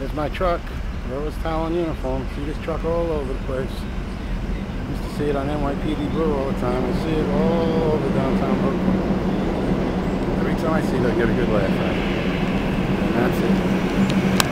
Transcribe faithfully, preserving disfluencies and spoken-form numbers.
There's my truck. Rose Talon uniform. See this truck all over the place. Used to see it on N Y P D Blue all the time. I see it all over downtown Brooklyn. Every time I see it, I get a good laugh at it. And that's it.